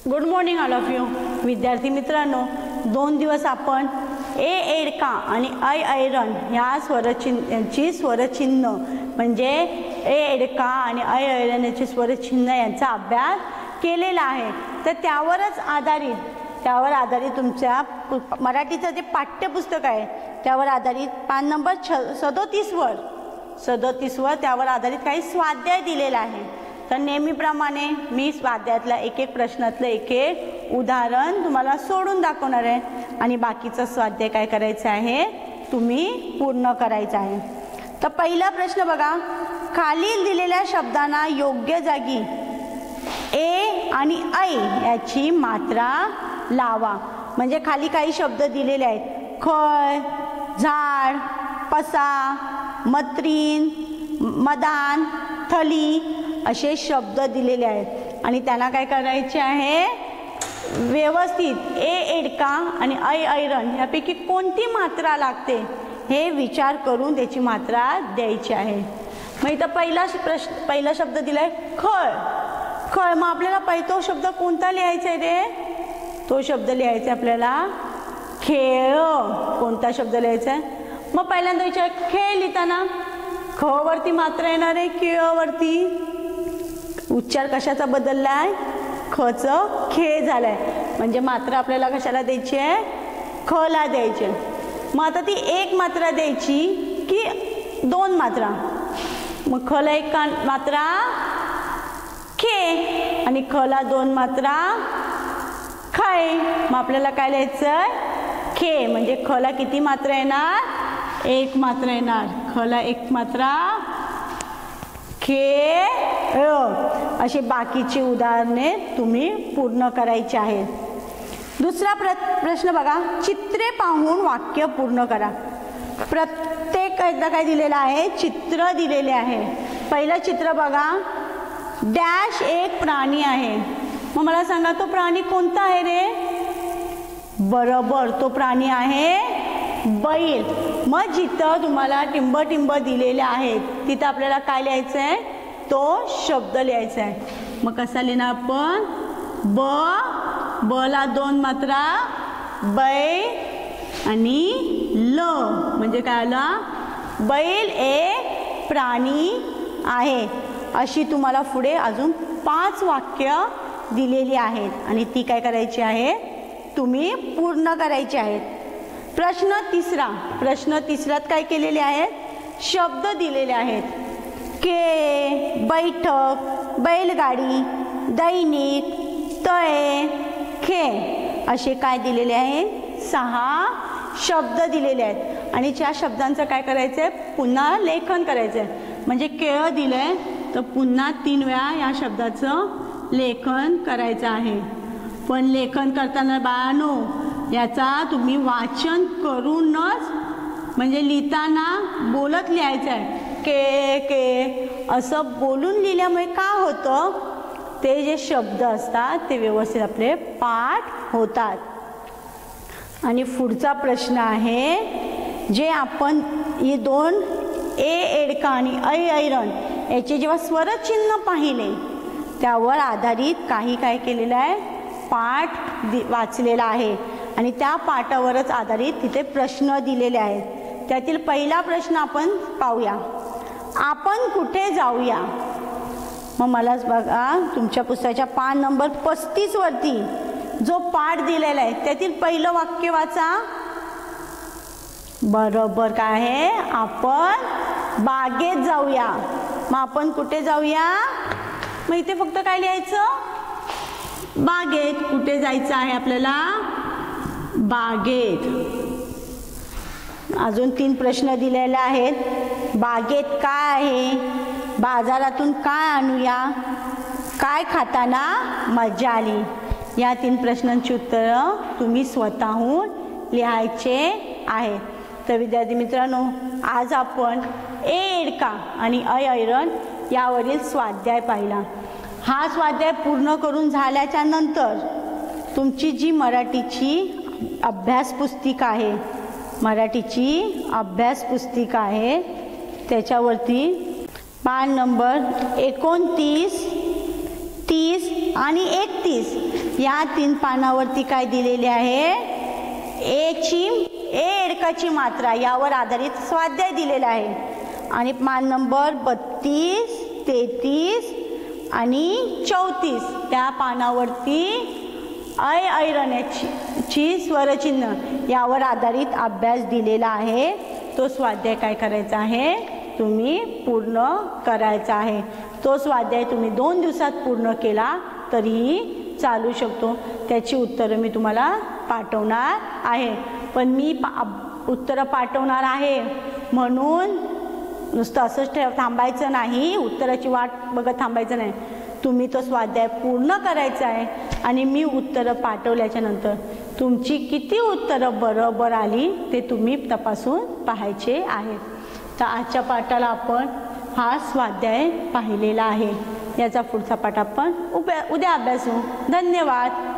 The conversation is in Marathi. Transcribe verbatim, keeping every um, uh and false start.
Good morning all of you. विद्यार्थी मित्रांनो, दोन दिवस आपण ए एडका आणि ऐ ऐरण ह्या स्वरचिन्हांची स्वरचिन्ह म्हणजे ए एडका आणि ऐ ऐरण याची स्वरचिन्ह यांचा अभ्यास केलेला आहे. तर त्यावरच आधारित त्यावर आधारित तुमच्या मराठीचं जे पाठ्यपुस्तक आहे त्यावर आधारित पान नंबर छ सदोतीसवर सदोतीसवर त्यावर आधारित काही स्वाध्याय दिलेला आहे. तर नेहमीप्रमाणे मी स्वाध्यायातला एक एक प्रश्नातलं एक एक उदाहरण तुम्हाला सोडून दाखवणार आहे आणि बाकीचं स्वाध्याय काय करायचं आहे तुम्ही पूर्ण करायचं आहे. तर पहिला प्रश्न बघा, खालील दिलेल्या शब्दांना योग्य जागी ए आणि ऐ याची मात्रा लावा. म्हणजे खाली काही शब्द दिलेले आहेत, खळ, झाड, पसा, मैत्रीण, मदान, थली असे शब्द दिलेले आहेत आणि त्यांना काय करायचे आहे व्यवस्थित ए एडका आणि ऐ ऐरण यापैकी कोणती मात्रा लागते हे विचार करून त्याची मात्रा द्यायची आहे. मग इथं पहिला प्रश्न पहिला शब्द दिलाय खळ. खळ मग आपल्याला पहिला तो शब्द कोणता लिहायचा आहे रे? तो शब्द लिहायचा आपल्याला खेळ. कोणता शब्द लिहायचा आहे? मग पहिल्यांदा विचार खेळ लिहिताना ख वरती मात्रा येणार आहे, केळ वरती उच्चार कशाचा बदललाय? खच खेळ झालाय. म्हणजे मात्रा आपल्याला कशाला द्यायची आहे? ख ला द्यायची. मग आता ती एक मात्रा द्यायची की दोन मात्रा? मग ख ला एक मात्रा खे आणि ख ला दोन मात्रा खय. मग आपल्याला काय लिहायचं? खे. म्हणजे ख ला किती मात्रा येणार? एक मात्रा येणार. ख ला एक मात्रा खे. अशी बाकीची उदाहरणे तुम्ही पूर्ण करायची आहेत. दुसरा प्र प्रश्न बघा, चित्रे पाहून वाक्य पूर्ण करा. प्रत्येक एकदा काय दिलेलं आहे? चित्र दिलेले आहे. पहिलं चित्र बघा, डॅश एक प्राणी आहे. मग मला सांगा तो प्राणी कोणता आहे रे? बरोबर, तो प्राणी आहे बैल. मग जिथं तुम्हाला टिंब टिंब दिलेले आहेत तिथं आपल्याला काय लिहायचं आहे? तो शब्द लिहायचा आहे. मग कसा लिहिणार आपण? ब ब ला दोन मात्रा बैल आणि ल. म्हणजे काय आला? बैल एक प्राणी आहे. अशी तुम्हाला पुढे अजून पाच वाक्य दिलेली आहेत आणि ती काय करायची आहे तुम्ही पूर्ण करायची आहेत. प्रश्न तिसरा प्रश्न तिसऱ्यात काय केलेले आहेत? शब्द दिलेले आहेत. के, बैठक, बैलगाडी, दैनिक, तळे, खे असे काय दिलेले आहे? सहा शब्द दिलेले आहेत आणि त्या शब्दांचं काय करायचं आहे? पुन्हा लेखन करायचं आहे. म्हणजे केळ दिलंय तर पुन्हा तीन वेळा या शब्दाचं लेखन करायचं आहे. पण लेखन करताना बाळांनो याचा तुम्ही वाचन करूनच म्हणजे लिहिताना बोलत लिहायचं आहे. के के असं बोलून लिहिल्यामुळे काय होतं? ते जे शब्द असतात ते व्यवस्थित आपले पाठ होतात. आणि पुढचा प्रश्न आहे, जे आपण हे दोन ए एडका आणि ऐ ऐरण याचे जेव्हा स्वरचिन्ह पाहिले त्यावर आधारित काही काय केलेलं आहे? पाठ दि वाचलेला आहे आणि त्या पाठावरच आधारित तिथे प्रश्न दिलेले आहेत. त्यातील पहिला प्रश्न आपण पाहूया, आपण कुठे जाऊया? मग मलाच बघा तुमच्या पुस्तकाच्या पान नंबर पस्तीस वरती जो पाठ दिलेला आहे त्यातील पहिलं वाक्य वाचा. बरोबर काय आहे? आपण बागेत जाऊया. मग आपण कुठे जाऊया? मग इथे फक्त काय लिहायचं? बागेत. कुठे जायचं आहे आपल्याला? बागेत. अजून तीन प्रश्न दिलेले आहेत. बागेत काय आहे? बाजारातून काय आणूया? काय खाताना मजा आली? या तीन प्रश्नांची उत्तरं तुम्ही स्वतःहून लिहायचे आहेत. तर विद्यार्थी मित्रांनो, आज आपण ए एडका आणि ऐ ऐरण यावरील स्वाध्याय पाहिला. हा स्वाध्याय पूर्ण करून झाल्याच्या नंतर तुमची जी मराठीची अभ्यास पुस्तिका आहे मराठीची अभ्यास पुस्तिका आहे त्याच्यावरती पान नंबर एकोणतीस, तीस आणि एकतीस या तीन पानावरती काय दिलेले आहे, एची ए एडकाची मात्रा यावर आधारित स्वाध्याय दिलेला आहे आणि पान नंबर बत्तीस, तेहतीस आणि चौतीस त्या पानावरती ऐ ऐरण्याची ची स्वरचिन्ह यावर आधारित अभ्यास दिलेला आहे। तो स्वाध्याय काय करायचा आहे, तुम्ही पूर्ण करायचा आहे। तो स्वाध्याय तुम्ही दोन दिवसात पूर्ण केला तरीही चालू शकतो। त्याची उत्तरं मी तुम्हाला पाठवणार आहे, पण मी पा उत्तरं पाठवणार आहे म्हणून नुसतं असंच ठेव थांबायचं नाही, उत्तराची वाट बघत थांबायचं नाही। तुम्ही तो स्वाध्याय पूर्ण करायचा आहे आणि मी उत्तरं पाठवल्याच्या नंतर तुमची किती उत्तरं बरोबर आली ते तुम्ही तपासून पाहायचे आहे। तर आजच्या पाठाला आपण हा स्वाध्याय पाहिलेला आहे। याचा पुढचा पाठ आपण उद्या उद्या अभ्यासू। धन्यवाद।